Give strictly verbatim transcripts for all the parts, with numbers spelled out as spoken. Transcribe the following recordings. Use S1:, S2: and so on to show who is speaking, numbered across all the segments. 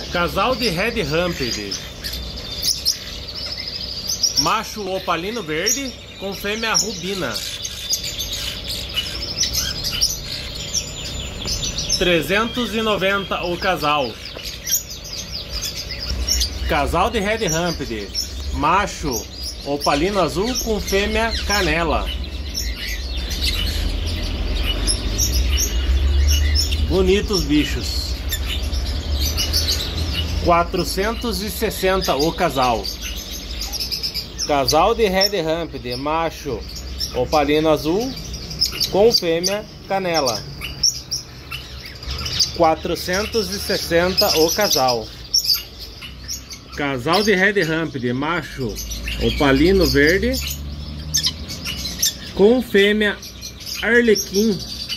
S1: Casal de Red Ramped. Macho opalino verde com fêmea rubina. trezentos e noventa o casal. Casal de Red Ramped. Macho opalino azul com fêmea canela. Bonitos bichos. quatrocentos e sessenta o casal. Casal de Red Ramped, macho opalino azul com fêmea canela. quatrocentos e sessenta o casal. Casal de Red Ramped, macho opalino verde com fêmea arlequim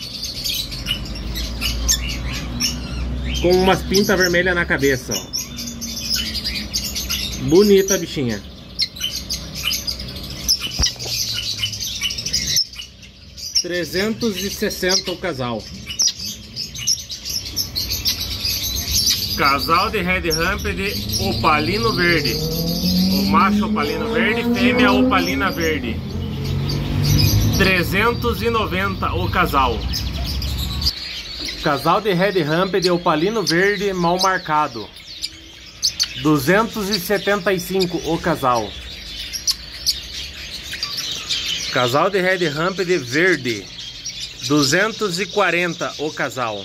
S1: com umas pintas vermelhas na cabeça, ó. Bonita a bichinha. trezentos e sessenta o casal. Casal de Red Ramped opalino verde. O macho opalino verde, fêmea opalina verde. trezentos e noventa o casal. Casal de Red Ramped opalino verde mal marcado. duzentos e setenta e cinco o casal. Casal de Red Ramped verde. duzentos e quarenta o casal.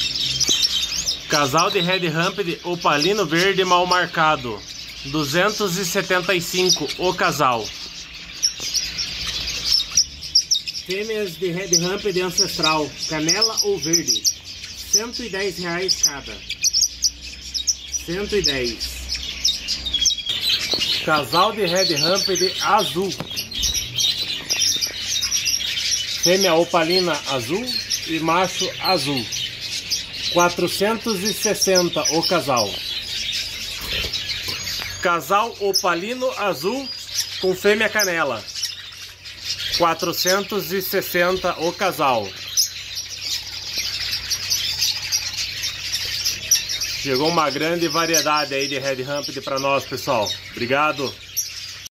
S1: Casal de Red Ramped opalino verde mal marcado. duzentos e setenta e cinco o casal. Fêmeas de Red Ramped ancestral, canela ou verde, cento e dez reais cada. cento e dez. Casal de Red Ramped azul. Fêmea opalina azul e macho azul. quatrocentos e sessenta o casal. Casal opalino azul com fêmea canela. quatrocentos e sessenta o casal. Chegou uma grande variedade aí de Red Ramped para nós, pessoal. Obrigado.